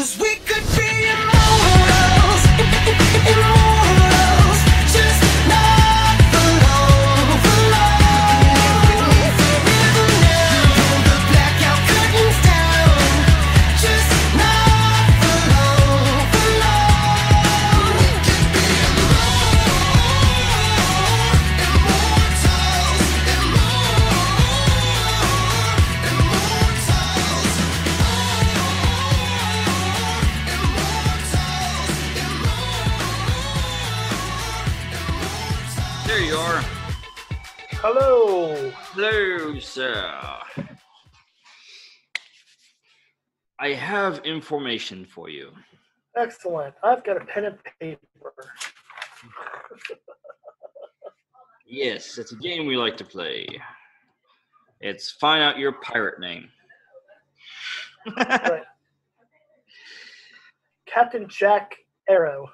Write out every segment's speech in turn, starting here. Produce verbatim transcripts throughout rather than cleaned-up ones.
'Cause we could be immortals, immortals, just not for long, for long. Forever now, pull the blackout curtains down, just not for long, for long. We could be immortals, There you are. Hello. Hello, sir. I have information for you. Excellent. I've got a pen and paper. Yes, it's a game we like to play. It's find out your pirate name. Right. Captain Jack Arrow.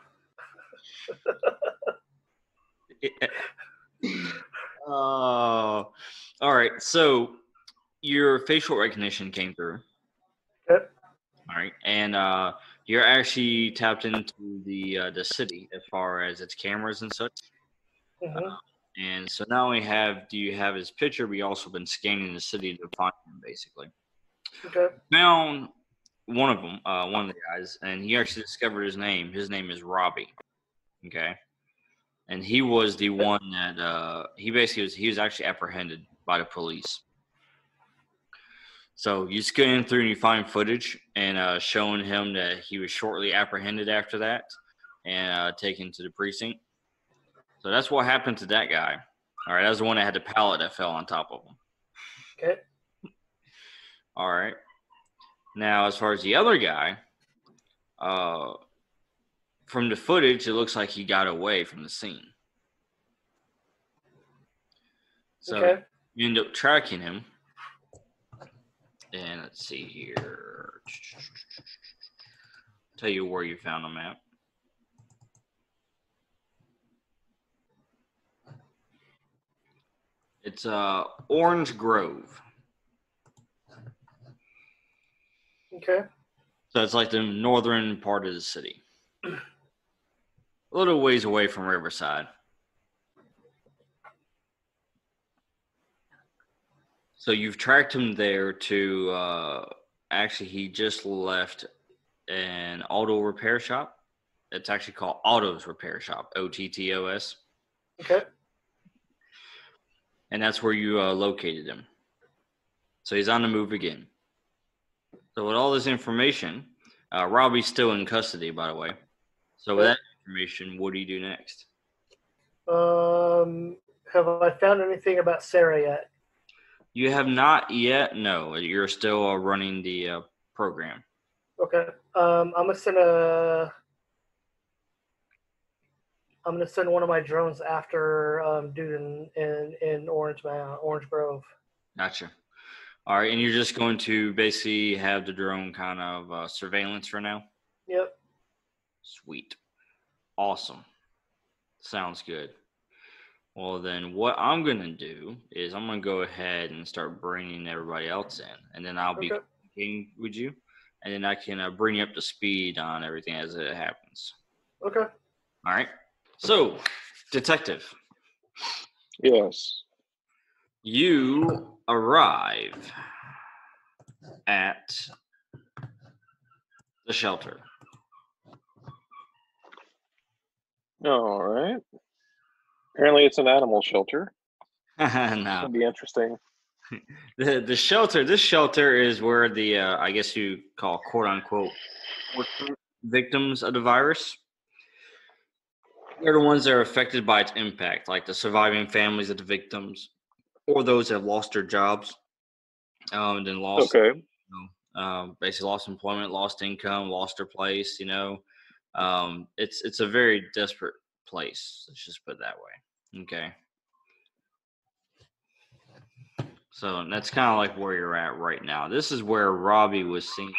Uh, all right, so your facial recognition came through. Okay. All right, and uh, you're actually tapped into the uh, the city as far as its cameras and such. Mm-hmm. Uh, and so not only have do you have his picture, but you also been scanning the city to find him, basically. Okay. Found one of them, uh, one of the guys, and he actually discovered his name. His name is Robbie. Okay. And he was the one that uh, he basically was. He was actually apprehended by the police. So you scan through and you find footage and uh, showing him that he was shortly apprehended after that and uh, taken to the precinct. So that's what happened to that guy. All right, that was the one that had the pallet that fell on top of him. Okay. All right. Now, as far as the other guy, uh, from the footage, it looks like he got away from the scene. So Okay. you end up tracking him. And let's see here. Tell you where you found him at. It's uh, Orange Grove. Okay. So it's like the northern part of the city. A little ways away from Riverside. So you've tracked him there to, uh, actually, he just left an auto repair shop. It's actually called Auto's Repair Shop, O T T O S. Okay. And that's where you uh, located him. So he's on the move again. So with all this information, uh, Robbie's still in custody, by the way. So with that information, what do you do next? Um, have I found anything about Sarah yet? You have not yet. No, you're still uh, running the uh, program. Okay. Um, I'm gonna send a. I'm gonna send one of my drones after um, dude in in, in Orange Man, Orange Grove. Gotcha. All right, and you're just going to basically have the drone kind of uh, surveillance for now? Yep. Sweet. Awesome. Sounds good. Well, then what I'm going to do is I'm going to go ahead and start bringing everybody else in, and then I'll be Okay. communicating with you, and then I can uh, bring you up to speed on everything as it happens. Okay. All right. So, detective, Yes. you arrive at the shelter. All right. Apparently, it's an animal shelter. No. That'd be interesting. The the shelter. This shelter is where the uh, I guess you call quote unquote victims of the virus. They're the ones that are affected by its impact, like the surviving families of the victims, or those that have lost their jobs, um, and then lost, Okay. you know, um, basically lost employment, lost income, lost their place. You know, um, it's it's a very desperate place. Let's just put it that way. Okay. So that's kind of like where you're at right now. This is where Robbie was seen.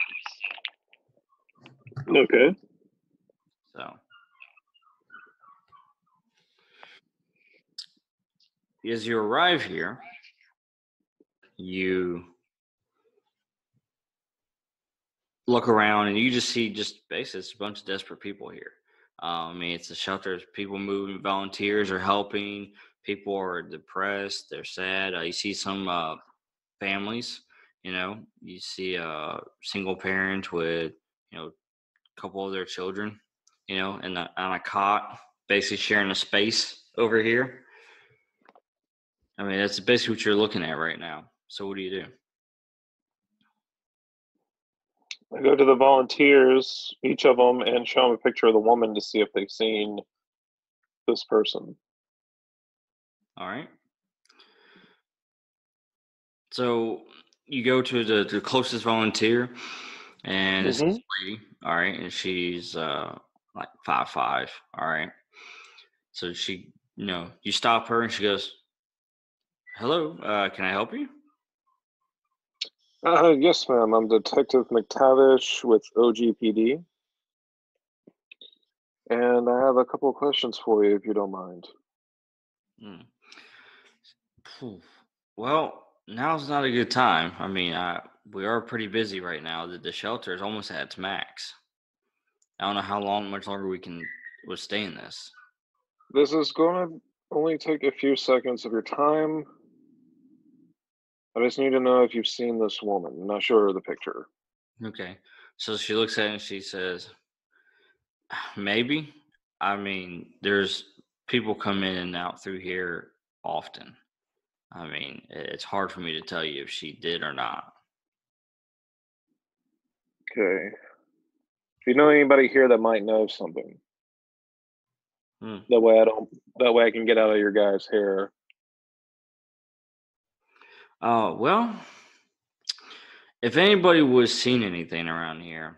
Okay. So as you arrive here, you look around, and you just see just basically it's a bunch of desperate people here. Um, I mean, it's a shelter. People moving, volunteers are helping. People are depressed. They're sad. Uh, you see some uh, families. You know, you see a single parent with you know a couple of their children. You know, and on a cot, basically sharing a space over here. I mean, that's basically what you're looking at right now. So, what do you do? I go to the volunteers, each of them, and show them a picture of the woman to see if they've seen this person. All right. So you go to the, the closest volunteer, and it's this lady. All right, and she's uh like five five. All right. So she, you know, you stop her, and she goes, "Hello, uh, can I help you?" Uh, yes, ma'am. I'm Detective McTavish with O G P D. And I have a couple of questions for you, if you don't mind. Hmm. Phew. Well, now's not a good time. I mean, I, we are pretty busy right now. The, the shelter is almost at its max. I don't know how long, much longer we can withstand this. This is going to only take a few seconds of your time. I just need to know if you've seen this woman. I'm not sure of the picture. Okay. So she looks at it and she says, maybe. I mean, there's people come in and out through here often. I mean, it's hard for me to tell you if she did or not. Okay. If you know anybody here that might know something, Hmm. that way I don't. That way I can get out of your guys' hair. Uh, well, if anybody was seeing anything around here,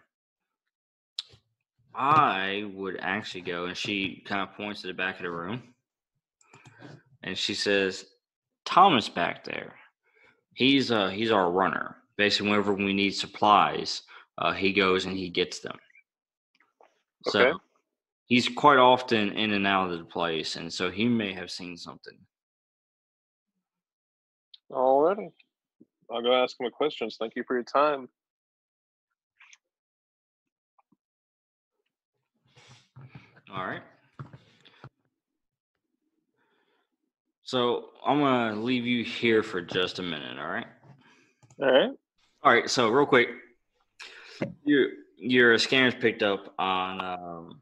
I would actually go, and she kind of points to the back of the room, and she says, Thomas back there. He's uh he's our runner. Basically, whenever we need supplies, uh, he goes and he gets them. So Okay. he's quite often in and out of the place, and so he may have seen something. Alrighty. I'll go ask him questions. Thank you for your time. All right. So I'm gonna leave you here for just a minute. All right. All right. All right. So real quick, your your scanner's picked up on um,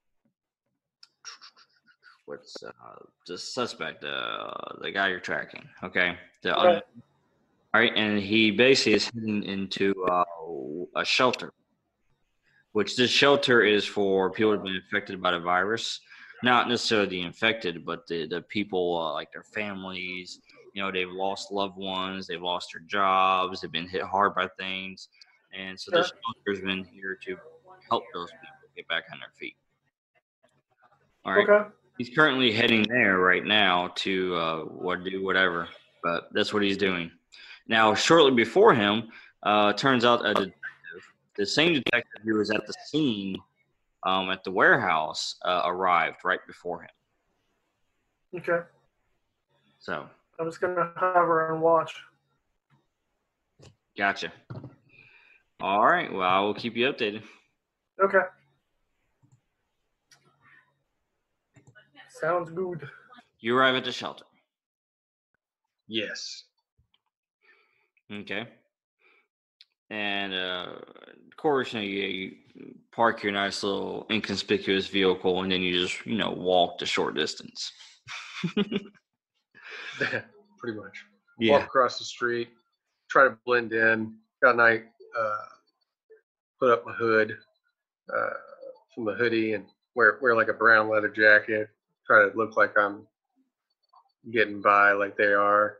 what's uh, the suspect, uh, the guy you're tracking. Okay. The Okay. un- all right, and he basically is heading into uh, a shelter, which this shelter is for people who've been infected by the virus. Not necessarily the infected, but the, the people, uh, like their families. You know, they've lost loved ones, they've lost their jobs, they've been hit hard by things. And so this Sure. shelter's been here to help those people get back on their feet. All right. Okay. He's currently heading there right now to uh, what do whatever, but that's what he's doing. Now, shortly before him, uh, turns out a detective, the same detective who was at the scene um, at the warehouse, uh, arrived right before him. Okay. So, I'm just gonna hover and watch. gotcha. All right. Well, I will keep you updated. Okay. Sounds good. You arrive at the shelter. Yes. Okay. And uh, of course, you, know, you, you park your nice little inconspicuous vehicle, and then you just, you know, walk the short distance. Pretty much. Yeah. Walk across the street, try to blend in. Got a night, uh, put up my hood uh, from the hoodie and wear wear like a brown leather jacket. Try to look like I'm getting by, like they are.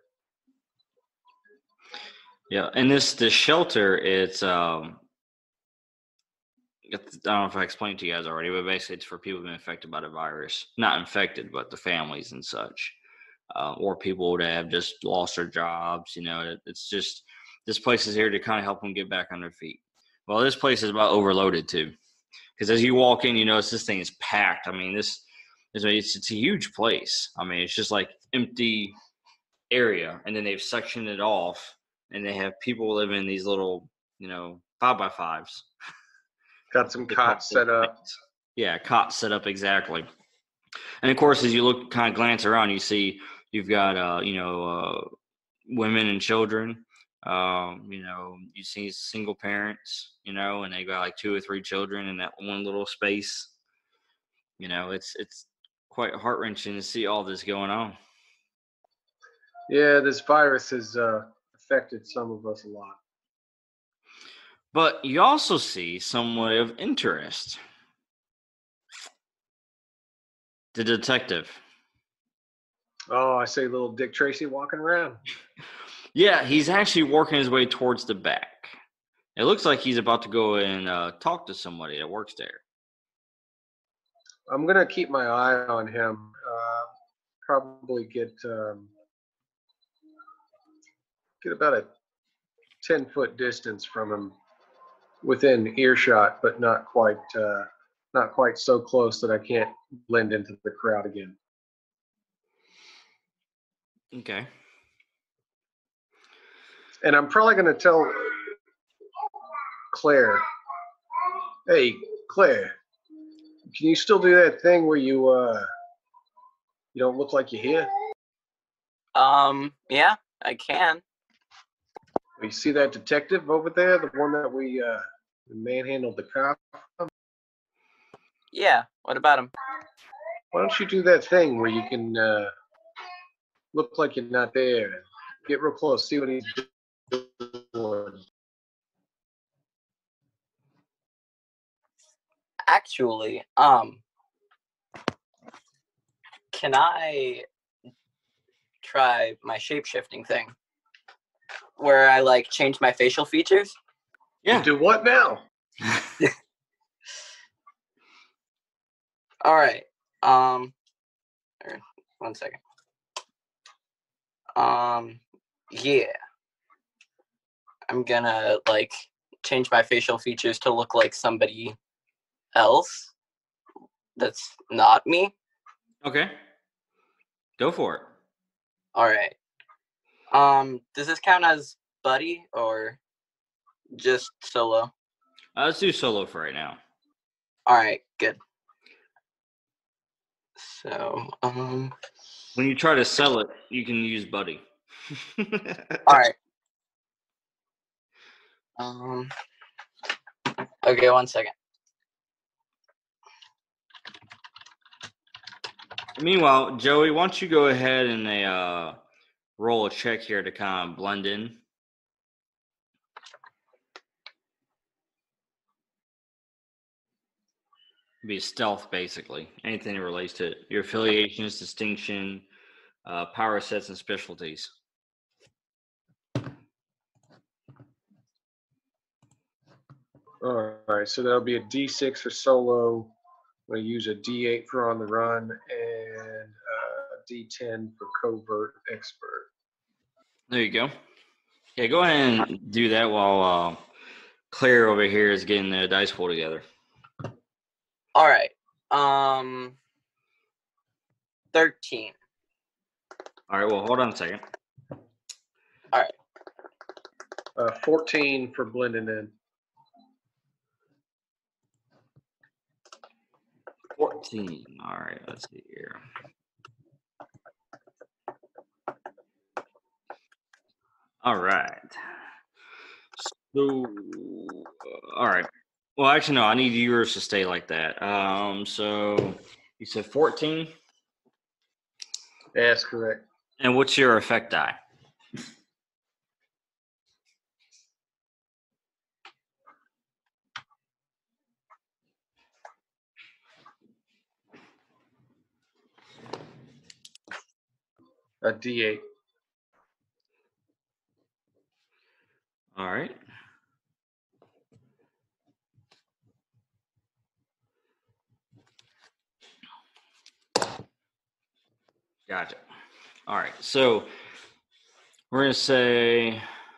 Yeah, and this this shelter, it's um, it's, I don't know if I explained to you guys already, but basically it's for people who've been infected by the virus. Not infected, but the families and such, uh, or people that have just lost their jobs. You know, it, it's just this place is here to kind of help them get back on their feet. Well, this place is about overloaded too, because as you walk in, you notice this thing is packed. I mean, this is it's it's a huge place. I mean, it's just like empty area, and then they've sectioned it off. And they have people living in these little, you know, five by fives. Got some The cots couple set up. things. Yeah, cot set up exactly. And of course, as you look, kind of glance around, you see you've got, uh, you know, uh, women and children. Um, you know, you see single parents, you know, and they got like two or three children in that one little space. You know, it's it's quite heart wrenching to see all this going on. Yeah, this virus has uh, affected some of us a lot. But you also see somewhat of interest. The detective. Oh, I see little Dick Tracy walking around. Yeah, he's actually working his way towards the back. It looks like he's about to go and uh, talk to somebody that works there. I'm gonna keep my eye on him. Uh, probably get um, get about a ten foot distance from him, within earshot, but not quite uh, not quite so close that I can't blend into the crowd again. Okay. And I'm probably gonna tell Claire, "Hey, Claire, can you still do that thing where you uh, you don't look like you're here? Um, yeah, I can. You see that detective over there, the one that we uh, manhandled the cop? Yeah, what about him? Why don't you do that thing where you can uh, look like you're not there, and get real close, see what he's doing." Actually, um, can I try my shape-shifting thing? Where I, like, change my facial features? Yeah. Do what now? All right. Um, er, one second. Um, yeah. I'm gonna, like, change my facial features to look like somebody else that's not me. Okay. Go for it. All right. Um, does this count as buddy or just solo? Uh, let's do solo for right now. All right, good. So, um, When you try to sell it, you can use buddy. all right. Um, okay, one second. Meanwhile, Joey, why don't you go ahead and uh, roll a check here to kind of blend in. Be stealth, basically. Anything that relates to your affiliations, distinction, uh, power sets, and specialties. All right, so that'll be a D six for solo. I'm going to use a D eight for on the run and a D ten for covert expert. There you go. Yeah, go ahead and do that while uh, Claire over here is getting the dice pool together. All right. Um, thirteen. All right, well, hold on a second. All right. Uh, fourteen for blending in. fourteen. All right, let's see here. All right. So, uh, all right. Well, actually, no, I need yours to stay like that. Um, so you said fourteen? That's correct. And what's your effect die? A D eight. All right. Gotcha. All right. So we're going to say,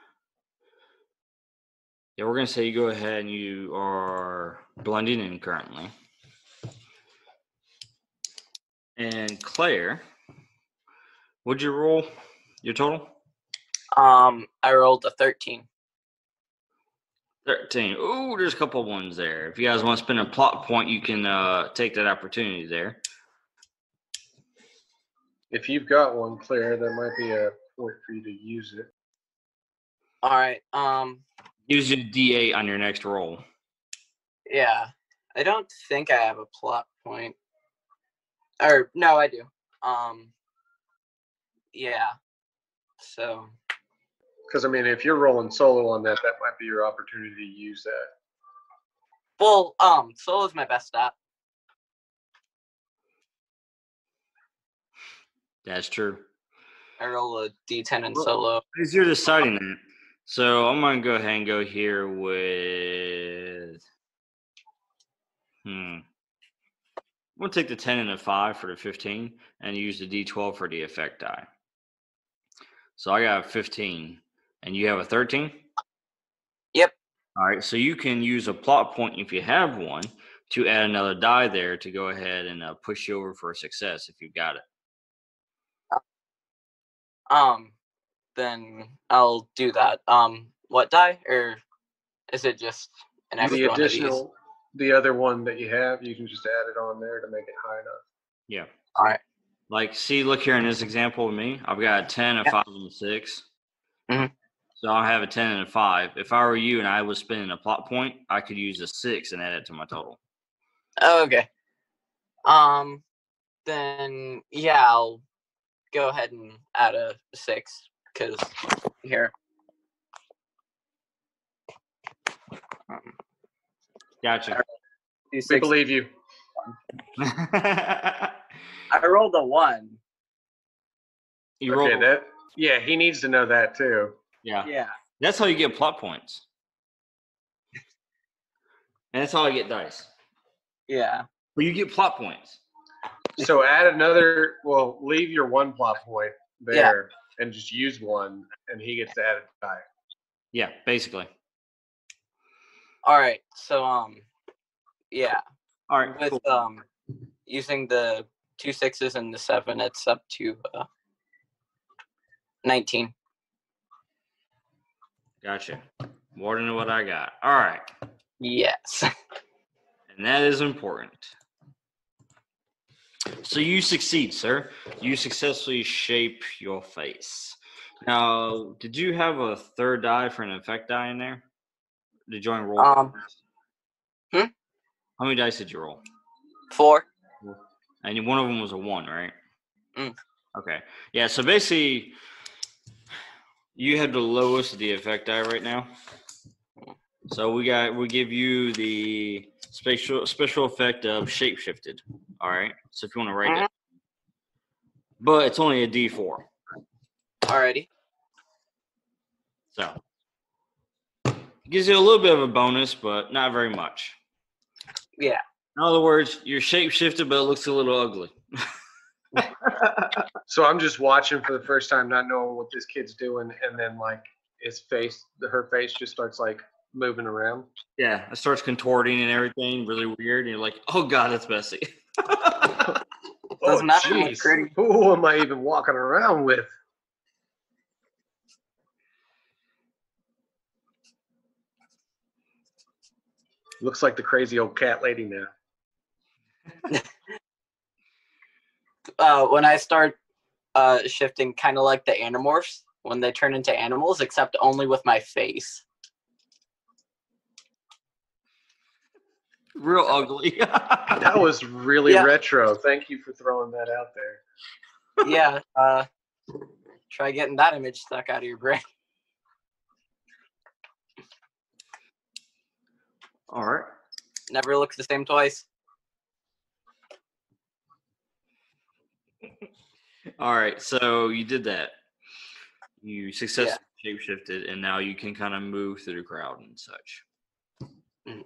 yeah, we're going to say you go ahead and you are blending in currently. And Claire, what'd you roll? Your total? Um, I rolled a thirteen. thirteen. Ooh, there's a couple ones there. If you guys want to spend a plot point, you can uh, take that opportunity there. If you've got one, Claire, that might be a point for you to use it. All right. Um. Use your D eight on your next roll. Yeah. I don't think I have a plot point. Or no, I do. Um. Yeah. So. Because, I mean, if you're rolling solo on that, that might be your opportunity to use that. Well, um, solo is my best stat. That's true. I roll a D ten in Well, solo. As you're deciding that, so I'm gonna go ahead and go here with. Hmm. I'm gonna take the ten and the five for the fifteen, and use the D twelve for the effect die. So I got a fifteen, and you have a thirteen. Yep. All right, so you can use a plot point if you have one to add another die there to go ahead and uh, push you over for a success if you've got it. Um, then I'll do that. Um, what die, or is it just an extra The one of these? additional, the other one that you have, you can just add it on there to make it high enough. Yeah. All right. Like, see, look here in this example with me. I've got a ten, a Yeah. five, and a six. Mhm. So I have a ten and a five. If I were you and I was spending a plot point, I could use a six and add it to my total. Oh, okay. Um, then yeah, I'll go ahead and add a six because here. Um, Gotcha. do We six. believe you. I rolled a one. You Okay, roll. that. Yeah, he needs to know that too. Yeah. Yeah. That's how you get plot points. And that's how I get dice. Yeah. But you get plot points. So add another. Well, leave your one plot point there and just use one, and he gets to add a die. Yeah, basically. All right. So um, yeah. All right. With cool. um, using the two sixes and the seven, it's up to uh, nineteen. Gotcha. More than what I got. All right. Yes. And that is important. So you succeed, sir. You successfully shape your face. Now, did you have a third die for an effect die in there? Did you only roll? Um, hmm? How many dice did you roll? Four. And one of them was a one, right? Mm. Okay. Yeah, so basically, you have the lowest of the effect die right now. So we got we give you the special special effect of shapeshifted. All right. So if you want to write Mhm. that, but it's only a D four. Alrighty. So it gives you a little bit of a bonus, but not very much. Yeah. In other words, you're shapeshifted, but it looks a little ugly. So I'm just watching for the first time, not knowing what this kid's doing, and then like his face, her face just starts like moving around. Yeah, it starts contorting and everything, really weird. And you're like, oh god, it's messy. Oh, Doesn't have to look jeez. pretty. Who am I even walking around with? Looks like the crazy old cat lady now. Uh, when I start uh shifting, kind of like the Animorphs when they turn into animals, except only with my face. Real ugly. That was really Yeah. retro. Thank you for throwing that out there. Yeah. Uh, try getting that image stuck out of your brain. All right. Never looks the same twice. All right. So you did that. You successfully shapeshifted, and now you can kind of move through the crowd and such. Mhm.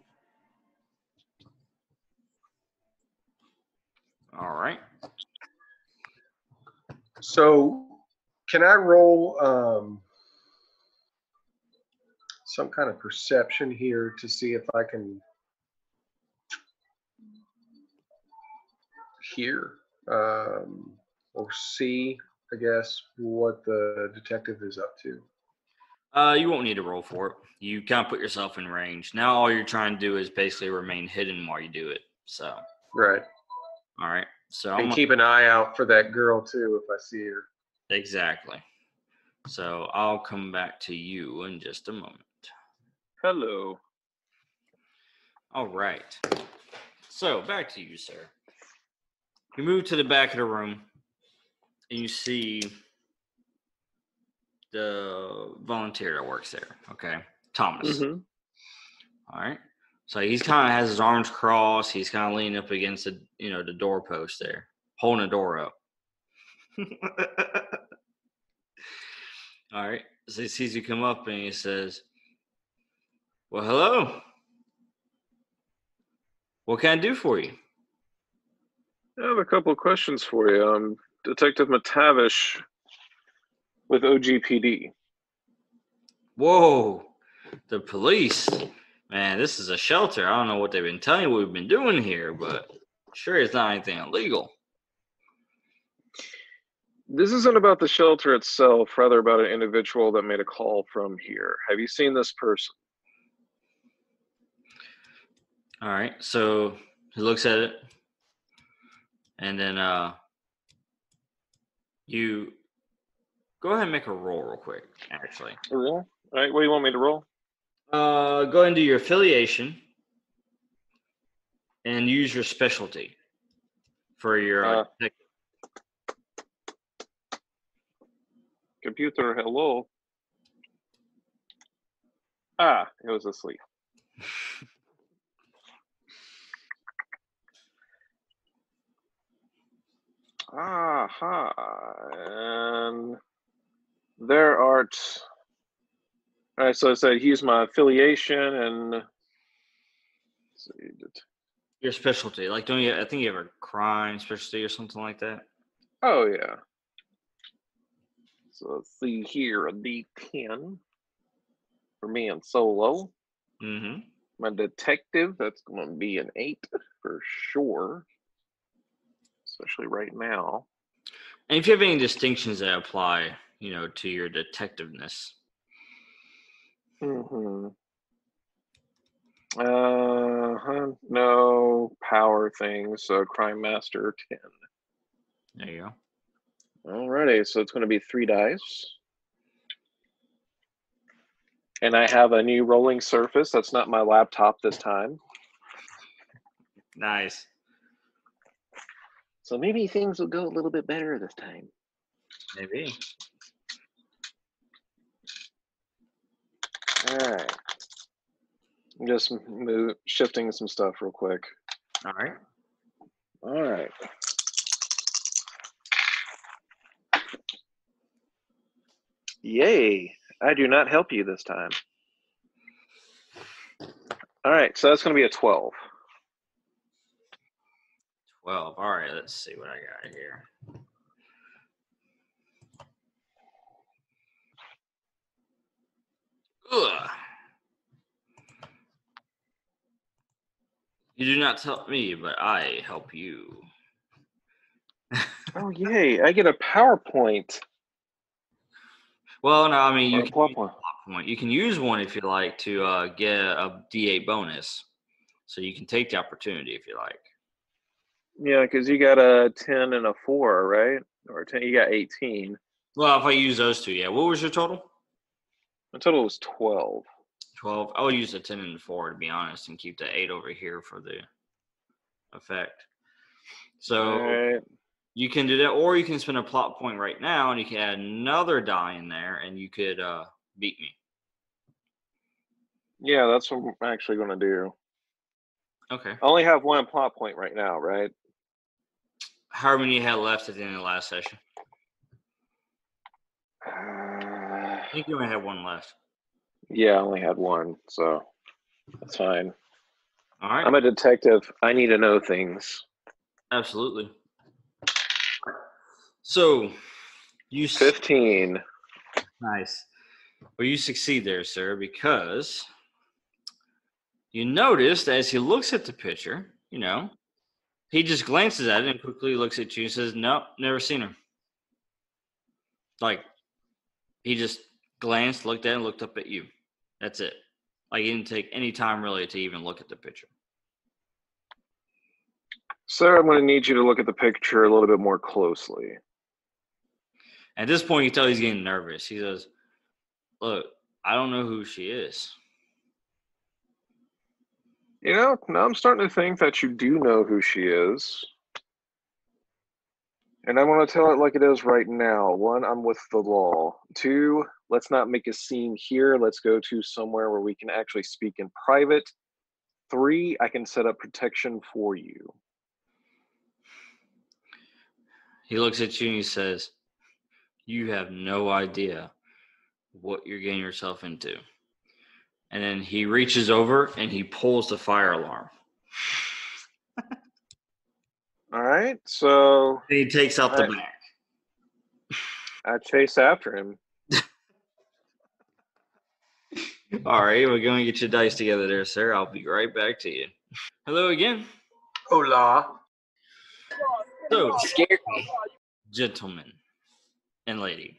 All right. So, can I roll um, some kind of perception here to see if I can hear um, or see, I guess, what the detective is up to? Uh, you won't need to roll for it. You kind of put yourself in range. Now all you're trying to do is basically remain hidden while you do it. So, Right. all right. So I'm And gonna- keep an eye out for that girl too if I see her. exactly. So I'll come back to you in just a moment. Hello. All right. So back to you, sir. You move to the back of the room, and you see the volunteer that works there. Okay, Thomas. Mm-hmm. All right. So he's kind of has his arms crossed. He's kind of leaning up against the, you know, the doorpost there, holding the door up. All right. So he sees you come up and he says, "Well, hello. What can I do for you?" I have a couple of questions for you. Um, Detective McTavish with O G P D. Whoa, the police. Man, this is a shelter. I don't know what they've been telling you we've been doing here, but sure it's not anything illegal. This isn't about the shelter itself, rather about an individual that made a call from here. Have you seen this person? All right, so he looks at it, and then uh, you go ahead and make a roll real quick, actually. A roll? All right, what do you want me to roll? Uh, go ahead and do your affiliation and use your specialty for your uh, Uh, Computer, hello. Ah, it was asleep. Aha. And there are. T- All right, so I said use my affiliation and. Let's see, det- your specialty. Like, don't you? I think you have a crime specialty or something like that. Oh, yeah. So let's see here, a D ten for me and Solo. Mm-hmm. My detective, that's going to be an eight for sure, especially right now. And if you have any distinctions that apply, you know, to your detectiveness. Mm-hmm. Uh, no power things, so Crime Master ten. There you go. Alrighty, so it's going to be three dice. And I have a new rolling surface. That's not my laptop this time. Nice. So maybe things will go a little bit better this time. Maybe. Alright. I'm just move, shifting some stuff real quick. All right. Alright. Yay. I do not help you this time. Alright, so that's going to be a twelve. twelve. All right. Let's see what I got here. Ugh. You do not help me, but I help you. Oh, yay. I get a PowerPoint. Well, no, I mean, Or you a can plot use point. a plot point. You can use one if you like to uh, get a D eight bonus. So you can take the opportunity if you like. Yeah, because you got a ten and a four, right? Or ten, you got eighteen. Well, if I use those two, yeah. What was your total? My total was twelve. twelve. I would use the ten and the four, to be honest, and keep the eight over here for the effect. So All right. you can do that, or you can spend a plot point right now, and you can add another die in there, and you could uh, beat me. Yeah, that's what I'm actually going to do. Okay. I only have one plot point right now, right? How many you had left at the end of the last session? Uh, I think you only had one left. yeah, I only had one, so that's fine. All right. I'm a detective. I need to know things. Absolutely. So you s- fifteen. nice. Well, you succeed there, sir, because you noticed as he looks at the picture, you know, he just glances at it and quickly looks at you and says, "Nope, never seen her." Like he just glanced, looked at it, and looked up at you. That's it. Like, he didn't take any time really to even look at the picture. Sir, I'm going to need you to look at the picture a little bit more closely. At this point, you tell he's getting nervous. He says, look, I don't know who she is. You know, now I'm starting to think that you do know who she is. And I want to tell it like it is right now. One, I'm with the law. Two, let's not make a scene here. Let's go to somewhere where we can actually speak in private. Three, I can set up protection for you. He looks at you and he says, you have no idea what you're getting yourself into. And then he reaches over and he pulls the fire alarm. All right, so And he takes out the Right. back. I chase after him. All right, we're going to get your dice together there, sir. I'll be right back to you. Hello again. Hola. So, Scared me. gentlemen and lady.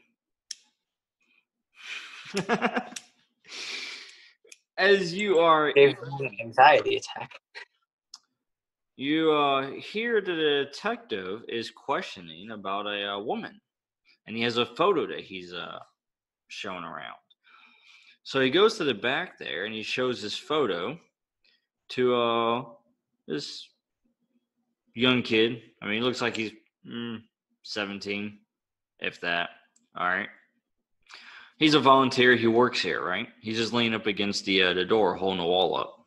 As you are, Gave me an anxiety attack. you uh, hear the detective is questioning about a, uh woman, and he has a photo that he's uh, showing around. So he goes to the back there and he shows this photo to uh, this young kid. I mean, he looks like he's mm, seventeen, if that. All right. He's a volunteer. He works here, right? He's just leaning up against the uh, the door, holding the wall up.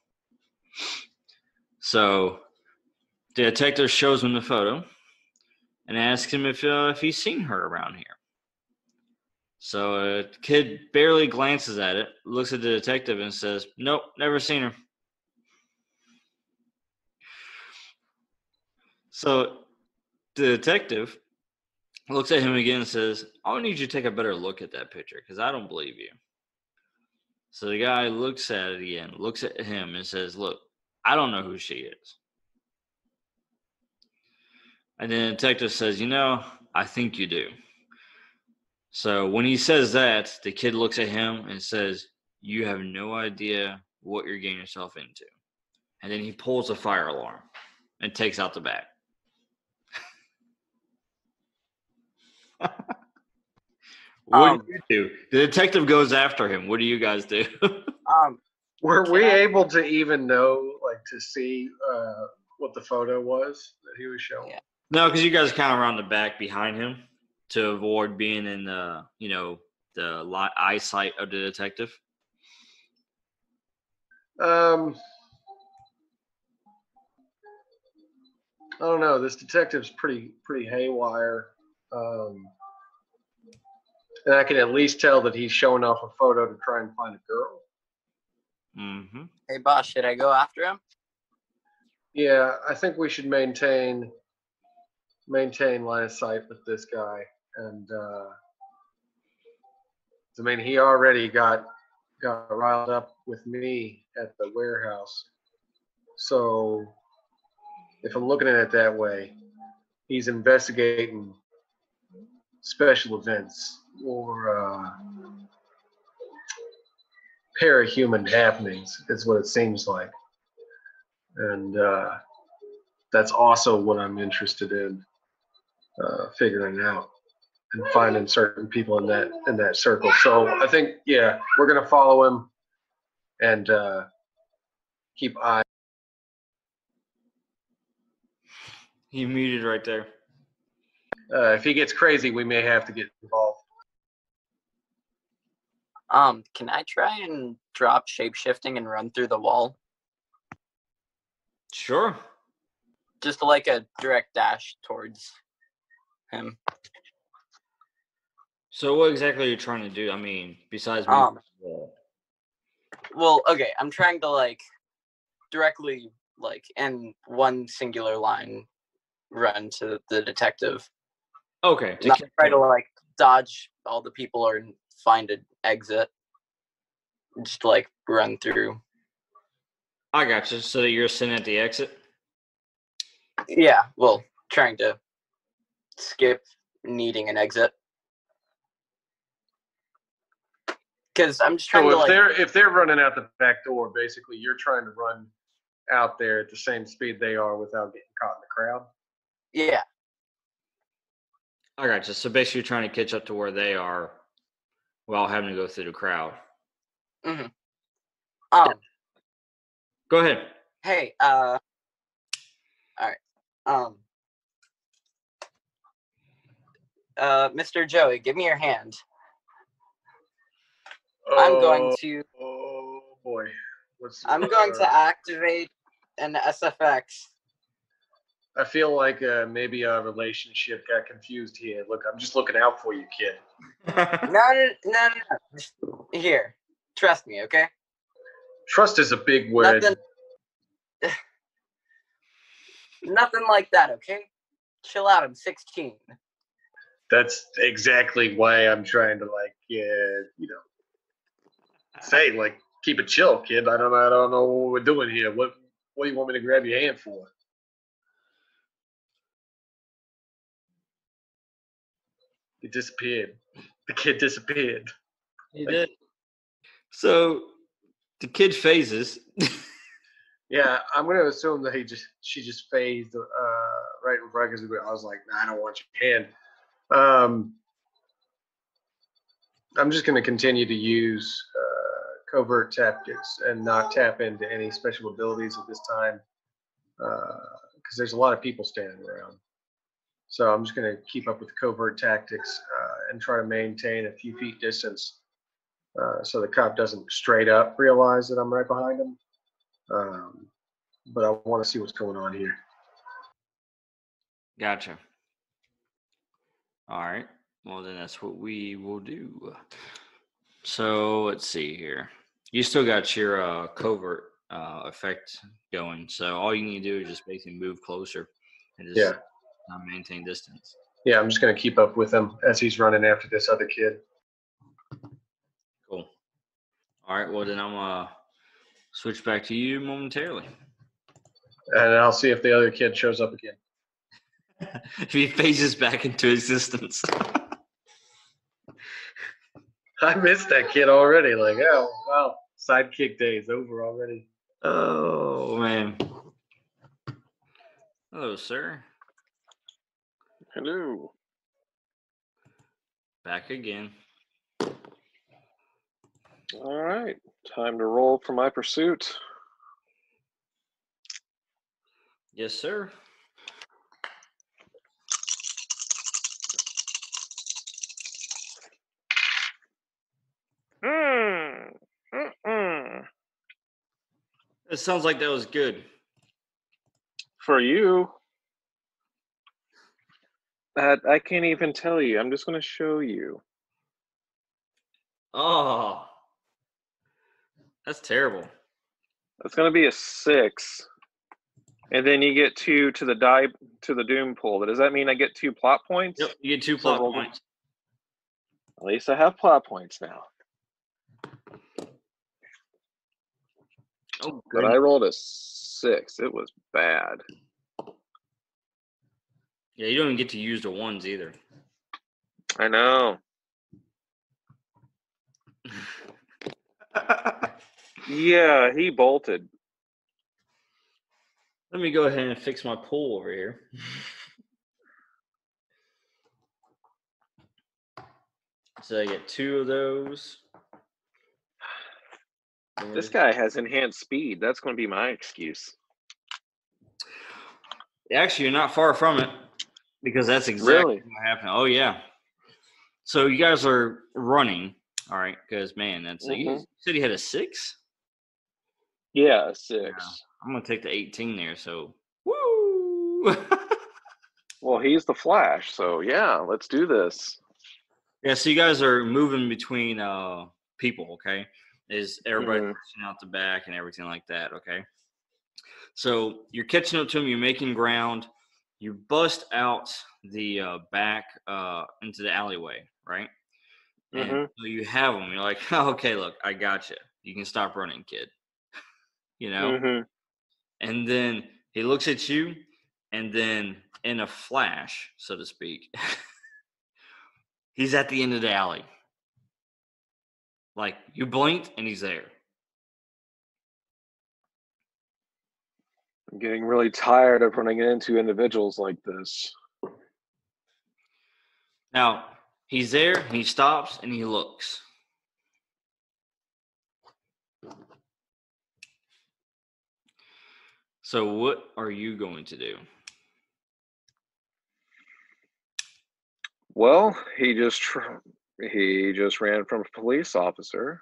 So the detective shows him the photo and asks him if uh, if he's seen her around here. So a kid barely glances at it, looks at the detective, and says, "Nope, never seen her." So the detective looks at him again and says, I need you to take a better look at that picture because I don't believe you. So the guy looks at it again, looks at him and says, look, I don't know who she is. And then the detective says, you know, I think you do. So when he says that, the kid looks at him and says, you have no idea what you're getting yourself into. And then he pulls a fire alarm and takes out the back. What Um, do you do? The detective goes after him. What do you guys do? Um, Were Can we I- able to even know, like, to see uh, what the photo was that he was showing? Yeah. No, because you guys are kind of around the back behind him to avoid being in the, you know, the li- eyesight of the detective. Um, I don't know. This detective's pretty pretty haywire, um, and I can at least tell that he's showing off a photo to try and find a girl. Mm-hmm. hey, boss, should I go after him? Yeah, I think we should maintain maintain line of sight with this guy, and uh, I mean, he already got got riled up with me at the warehouse. So if I'm looking at it that way, he's investigating special events or uh, parahuman happenings, is what it seems like. And uh, that's also what I'm interested in uh, figuring out and finding certain people in that in that circle. So I think, yeah, we're gonna follow him and uh, keep eye. He muted right there. Uh, if he gets crazy, we may have to get involved. Um, can I try and drop shapeshifting and run through the wall? Sure. Just like a direct dash towards him. So what exactly are you trying to do? I mean, besides moving Um, the wall? Well, okay, I'm trying to like directly like in one singular line run to the detective. Okay. to Not kick try to him. like dodge all the people or find an exit. Just like run through. I got you. So that you're sitting at the exit? Yeah, well, trying to skip needing an exit. Because I'm just trying So to if like. they're if they're running out the back door, basically you're trying to run out there at the same speed they are without getting caught in the crowd. Yeah. I got you. So basically, you're trying to catch up to where they are while having to go through the crowd. Mm-hmm. Um. Go ahead. Hey. Uh. All right. Um. Uh, Mister Joey, give me your hand. I'm going to. Oh boy, what's? I'm going uh, to activate an S F X. I feel like uh, maybe our relationship got confused here. Look, I'm just looking out for you, kid. No, no, no, no, no. Just here. Trust me, okay? Trust is a big word. Nothing. Nothing like that, okay? Chill out. I'm sixteen. That's exactly why I'm trying to like, yeah, you know, say like, keep it chill, kid. I don't, I don't know what we're doing here. What, what do you want me to grab your hand for? He disappeared. The kid disappeared. He did. So the kid phases. Yeah, I'm going to assume that he just, she just phased uh, right in front because I was like, nah, I don't want your hand. Um, I'm just going to continue to use uh, covert tactics and not tap into any special abilities at this time because uh, there's a lot of people standing around. So I'm just going to keep up with covert tactics uh, and try to maintain a few feet distance uh, so the cop doesn't straight up realize that I'm right behind him. Um, but I want to see what's going on here. Gotcha. All right. Well, then that's what we will do. So let's see here. You still got your uh, covert uh, effect going. So all you need to do is just basically move closer and just Yeah. uh, maintain distance. Yeah, I'm just going to keep up with him as he's running after this other kid. Cool. All right. Well, then I'm going to switch back to you momentarily. And I'll see if the other kid shows up again. If he phases back into existence. I missed that kid already. Like, oh, wow. Sidekick day is over already. Oh, man. Hello, sir. Hello. Back again. All right. Time to roll for my pursuit. Yes, sir. Mm. Mm-mm. It sounds like that was good. For you. That I can't even tell you. I'm just going to show you. Oh, that's terrible. It's going to be a six. And then you get two to the die to the doom pool. Does that mean I get two plot points? Yep, you get two So plot roll them. points. At least I have plot points now. Oh, But good. I rolled a six. It was bad. Yeah, you don't even get to use the ones either. I know. Yeah, he bolted. Let me go ahead and fix my pool over here. So I get two of those. This guy has enhanced speed. That's going to be my excuse. Actually, you're not far from it because that's exactly Really? what happened. Oh, yeah. So you guys are running, all right, because, man, that's a, you Mhm. said you had a six? Yeah, a six. Yeah. I'm going to take the eighteen there, so woo! Well, he's the Flash, so yeah, let's do this. Yeah, so you guys are moving between uh people, okay? Is everybody Mhm. pushing out the back and everything like that, okay? So you're catching up to them, you're making ground, you bust out the uh, back uh, into the alleyway, right? And Mhm. so you have them. You're like, oh, okay, look, I got you. You can stop running, kid. You know? Mhm. And then he looks at you, and then in a flash, so to speak, he's at the end of the alley. Like you blinked and he's there. I'm getting really tired of running into individuals like this. Now he's there. And he stops and he looks. So what are you going to do? Well, he just tr- he just ran from a police officer.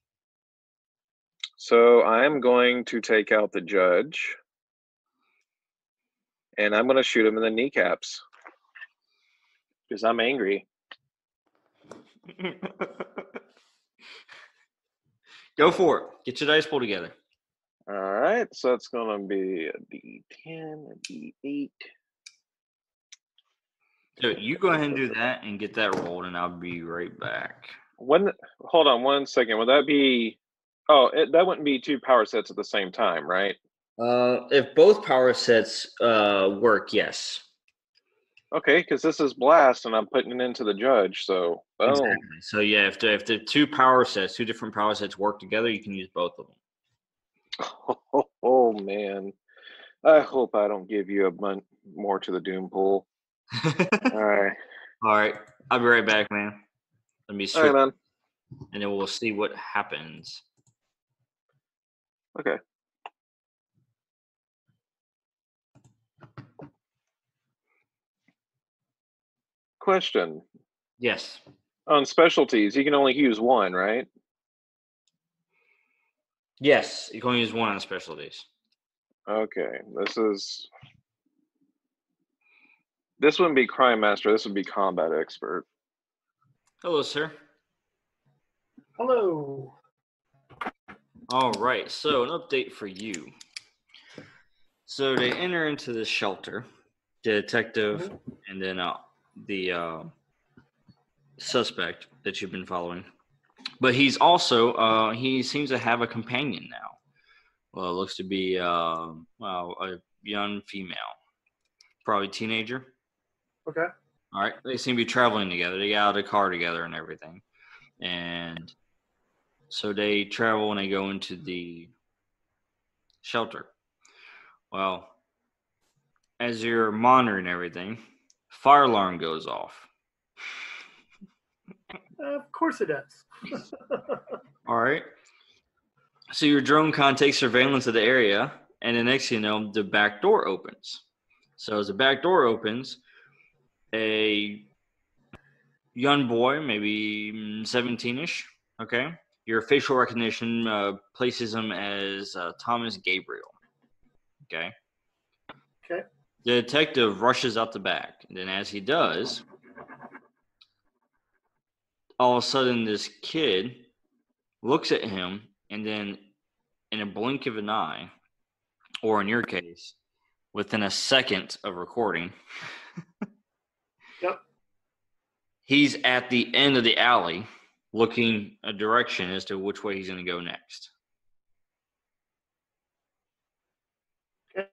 So I'm going to take out the judge, and I'm going to shoot him in the kneecaps because I'm angry. Go for it. Get your dice pool together. All right, so it's going to be a D ten, a D eight. So you go ahead and do that and get that rolled, and I'll be right back. When? Hold on one second. Would that be? Oh, it, that wouldn't be two power sets at the same time, right? Uh, if both power sets uh, work, yes. Okay, because this is blast, and I'm putting it into the judge. So, boom. Exactly. So yeah, if the, if the two power sets, two different power sets work together, you can use both of them. Oh, oh man, I hope I don't give you a month more to the doom pool. All right, All right. I'll be right back, man. Let me all switch, right, man. and then we'll see what happens. Okay. Question. Yes. On specialties, you can only use one, right? Yes. You can only use one on specialties. Okay, this is... This wouldn't be Crime Master, this would be Combat Expert. Hello, sir. Hello. All right. So an update for you. So they enter into the shelter, the detective, Mhm. and then uh, the uh, suspect that you've been following. But he's also uh, he seems to have a companion now. Well, it looks to be uh, well a young female, probably teenager. Okay. All right, they seem to be traveling together. They got out of the car together and everything, and so they travel and they go into the shelter. Well, as you're monitoring everything, fire alarm goes off. Uh, of course it does. All right. So your drone con takes surveillance of the area, and the next thing you know, the back door opens. So as the back door opens, a young boy, maybe seventeen-ish, okay? Your facial recognition uh, places him as uh, Thomas Gabriel, okay? Okay. The detective rushes out the back, and then as he does, all of a sudden this kid looks at him, and then in a blink of an eye, or in your case, within a second of recording, Yep. he's at the end of the alley looking a direction as to which way he's going to go next. Okay.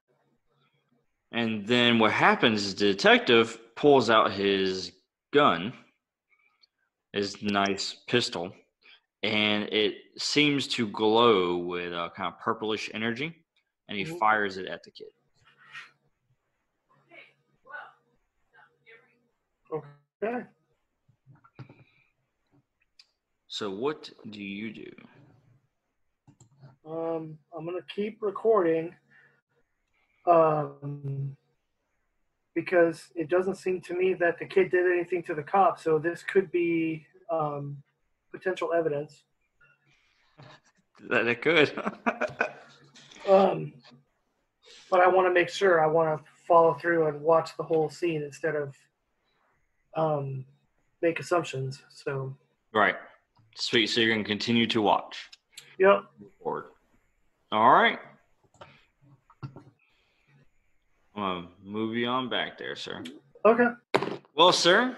And then what happens is the detective pulls out his gun, his nice pistol, and it seems to glow with a kind of purplish energy, and he Mhm. fires it at the kid. Okay. So what do you do? Um, I'm gonna keep recording. Um, because it doesn't seem to me that the kid did anything to the cop, so this could be um, potential evidence. That it could. Um, but I want to make sure. I want to follow through and watch the whole scene instead of um, make assumptions. So, Right. Sweet. So you're going to continue to watch. yep. Forward. All right. I'm going to move you on back there, sir. Okay. Well, sir,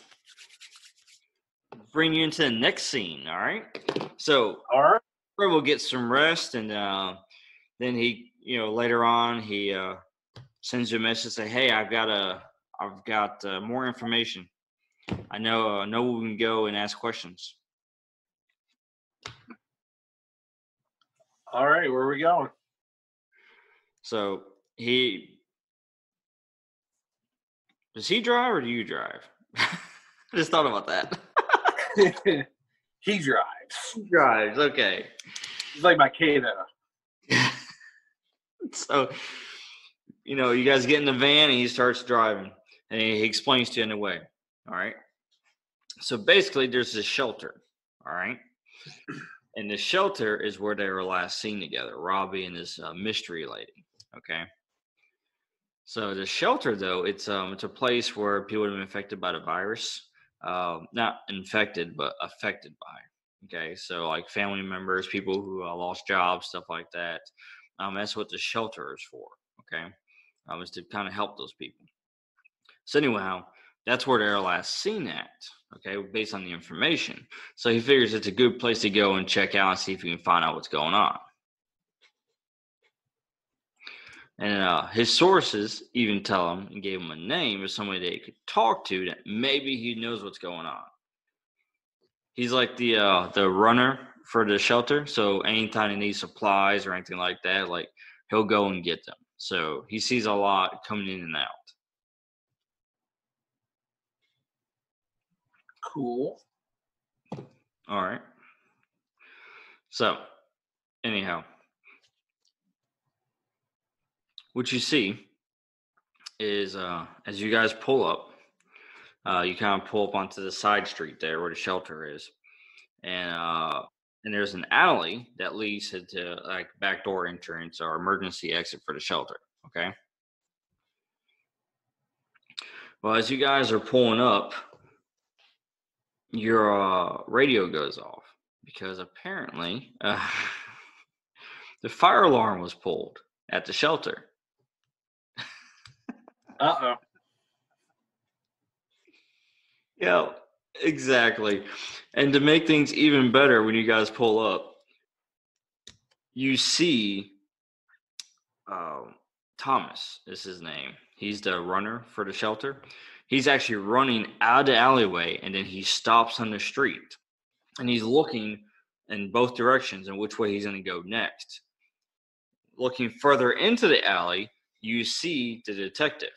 bring you into the next scene, all right? So, All right. Fred will get some rest, and uh, then he, you know, later on, he uh, sends you a message, say, hey, I've got a, I've got uh, more information. I know, uh, know we can go and ask questions. All right, where are we going? So he does he drive or do you drive? I just thought about that. He drives. He drives. Okay. He's like my Kato. So, you know, you guys get in the van and he starts driving and he, he explains to you in the way. All right. So basically, there's this shelter. All right. And the shelter is where they were last seen together, Robbie and this uh, mystery lady. Okay. So the shelter, though, it's um it's a place where people have been infected by the virus. Um, not infected, but affected by. Okay. So like family members, people who uh, lost jobs, stuff like that. Um, that's what the shelter is for. Okay. Um, is to kind of help those people. So anyhow, that's where they're last seen at. Okay, based on the information. So he figures it's a good place to go and check out and see if he can find out what's going on. And uh, his sources even tell him and gave him a name of somebody that he could talk to that maybe he knows what's going on. He's like the uh, the runner for the shelter. So anytime he needs supplies or anything like that, like he'll go and get them. So he sees a lot coming in and out. Cool. All right. So, anyhow, what you see is uh, as you guys pull up, uh, you kind of pull up onto the side street there where the shelter is, and uh, and there's an alley that leads to, to like backdoor entrance or emergency exit for the shelter. Okay. Well, as you guys are pulling up, your uh, radio goes off because apparently uh, the fire alarm was pulled at the shelter. Uh-oh. Yeah, exactly. And to make things even better, when you guys pull up, you see um, Thomas is his name. He's the runner for the shelter. He's actually running out of the alleyway, and then he stops on the street. And he's looking in both directions and which way he's going to go next. Looking further into the alley, you see the detective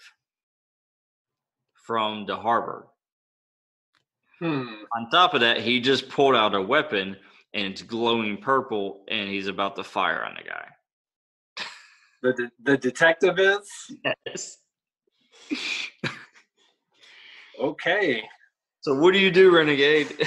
from the harbor. Hmm. On top of that, he just pulled out a weapon, and it's glowing purple, and he's about to fire on the guy. The de- the detective is? Yes. Okay. So what do you do, Renegade?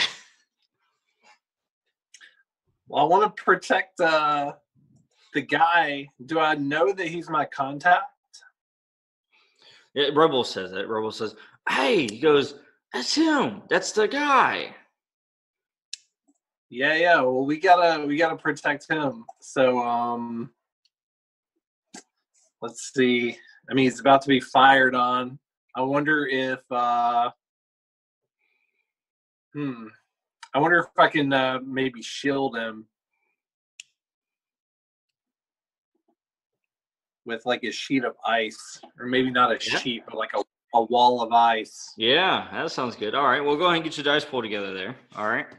Well, I want to protect uh, the guy. Do I know that he's my contact? Yeah, Rebel says it. Rebel says, hey, he goes, that's him. That's the guy. Yeah, yeah. Well, we gotta we gotta protect him. So, um, let's see. I mean, he's about to be fired on. I wonder if, uh, hmm. I wonder if I can uh, maybe shield him with like a sheet of ice, or maybe not a Yeah. sheet, but like a, a wall of ice. Yeah, that sounds good. All right, well, go ahead and get your dice pulled together there. All right.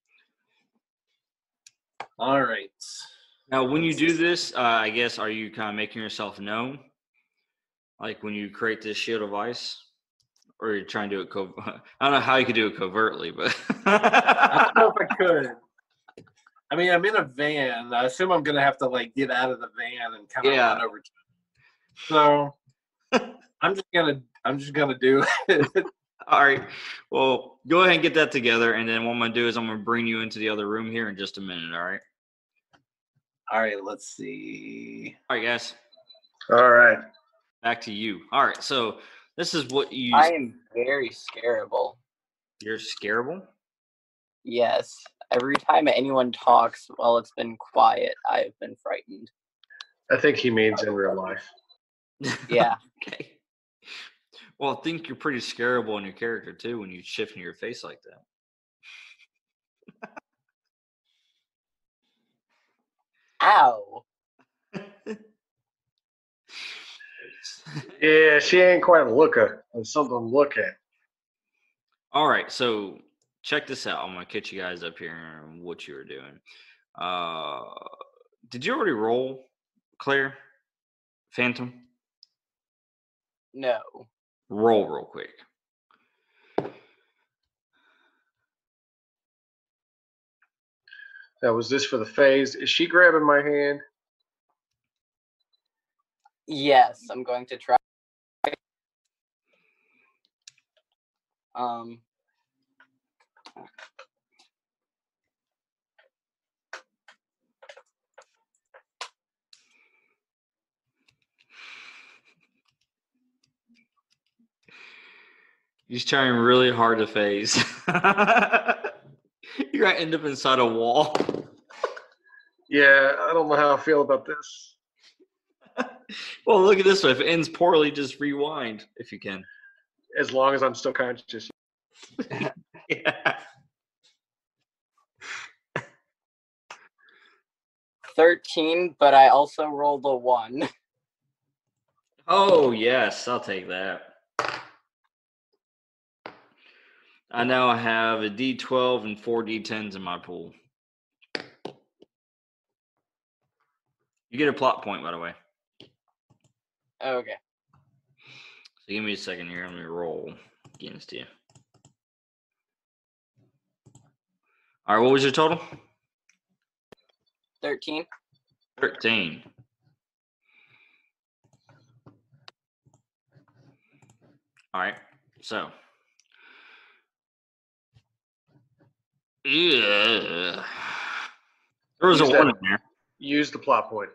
All right. Now, when you do this, uh, I guess, are you kind of making yourself known? Like when you create this shield of ice? Or you're trying to do it co- I don't know how you could do it covertly, but I don't know if I could. I mean, I'm in a van. I assume I'm gonna have to like get out of the van and kind of Yeah. run over to him. So I'm just gonna I'm just gonna do it. all right. Well, go ahead and get that together, and then what I'm gonna do is I'm gonna bring you into the other room here in just a minute. All right. All right, let's see. All right, guys. All right. Back to you. All right. So this is what you. I am very scareable. You're scareable. Yes. Every time anyone talks while it's been quiet, I've been frightened. I think he means in real life. Yeah. Okay. Well, I think you're pretty scareable in your character too when you shift in your face like that. Ow. Yeah, she ain't quite a looker. It's something to look at. All right, so check this out. I'm gonna catch you guys up here on what you were doing. Uh, did you already roll, Claire? Phantom? No. Roll real quick. Now, was this for the phase? Is she grabbing my hand? Yes, I'm going to try. Um. He's trying really hard to phase. You're gonna end up inside a wall. Yeah, I don't know how I feel about this. Well, look at this one. If it ends poorly, just rewind if you can. As long as I'm still conscious. Yeah. thirteen, but I also rolled a one. Oh, yes. I'll take that. I now have a D twelve and four D tens in my pool. You get a plot point, by the way. Okay. So give me a second here. Let me roll against you. All right, what was your total? thirteen. thirteen. All right, so. Yeah. There was a Use one that- in there. Use the plot point.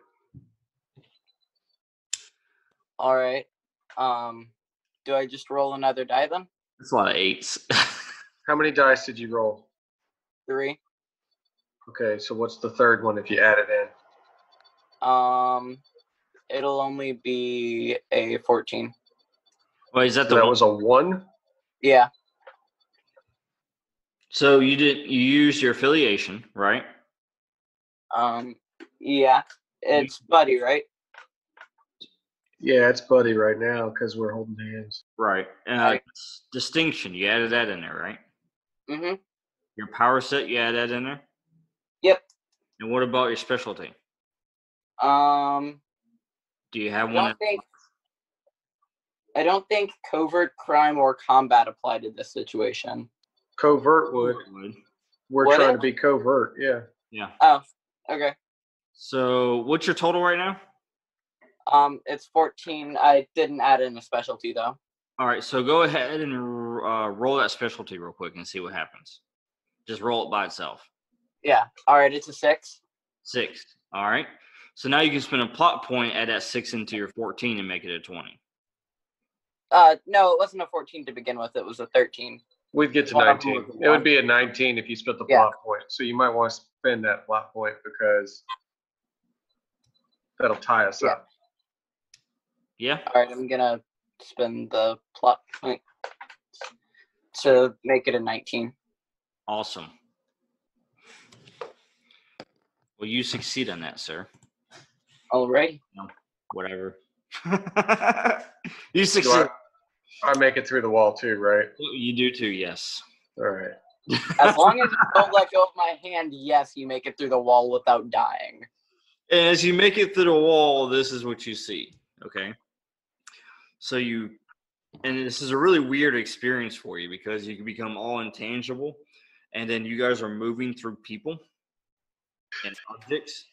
All right. Um, do I just roll another die then? That's a lot of eights. How many dice did you roll? Three. Okay, so what's the third one if you add it in? Um, it'll only be a fourteen. Well, is that So the that one? was a one? Yeah. So you did you used your affiliation, right? Um, yeah. It's Buddy, right? Yeah, it's Buddy right now because we're holding hands. Right. Uh, Right. Distinction, you added that in there, right? Mm-hmm. Your power set, you added that in there? Yep. And what about your specialty? Um, Do you have I one? don't think I don't think covert crime or combat apply to this situation. Covert would. Would. We're Would trying it? to be covert, yeah. Yeah. Oh, okay. So what's your total right now? Um, it's fourteen. I didn't add in a specialty though. All right, so go ahead and uh, roll that specialty real quick and see what happens. Just roll it by itself. Yeah. All right. It's a six. Six. All right. So now you can spend a plot point, add that six into your fourteen, and make it a twenty. Uh, no, it wasn't a fourteen to begin with. It was a thirteen. We'd get to One of them nineteen. was a It would one. be a nineteen if you spent the Yeah. plot point. So you might want to spend that plot point because that'll tie us Yeah. up. Yeah. All right. I'm gonna spend the plot point to make it a nineteen. Awesome. Well, you succeed on that, sir. Alrighty. Whatever. You Do succeed. I, I make it through the wall too, right? You do too, yes. All right. As long as you don't let go of my hand, yes, you make it through the wall without dying. And as you make it through the wall, this is what you see. Okay. So you, and this is a really weird experience for you because you can become all intangible, and then you guys are moving through people and objects.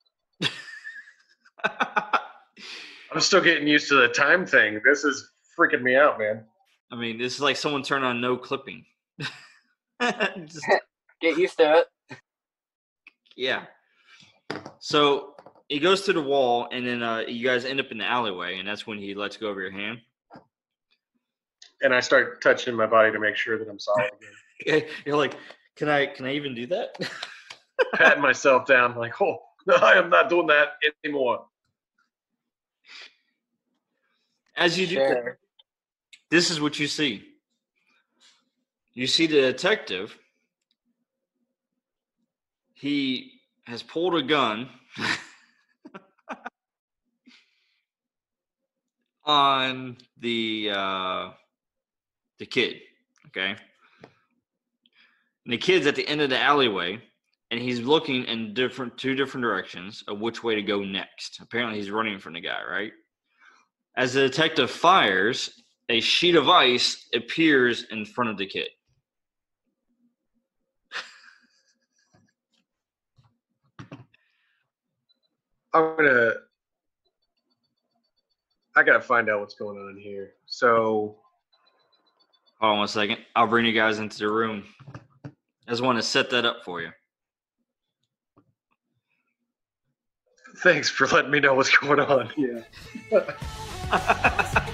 I'm still getting used to the time thing. This is freaking me out, man. I mean, this is like someone turned on no clipping. Just, Get used to it. yeah. So he goes to the wall, and then uh, you guys end up in the alleyway, and that's when he lets go of your hand. And I start touching my body to make sure that I'm solid again. You're like, can I can I even do that? Patting myself down like, oh, no, I am not doing that anymore. As you do that, Sure. this is what you see. You see the detective. He has pulled a gun on the uh, the kid. Okay, and the kid's at the end of the alleyway, and he's looking in different two different directions of which way to go next. Apparently, he's running from the guy, right? As the detective fires, a sheet of ice appears in front of the kid. I'm gonna. I gotta find out what's going on here. So, Hold on one second. I'll bring you guys into the room. I just want to set that up for you. thanks for letting me know what's going on. Yeah.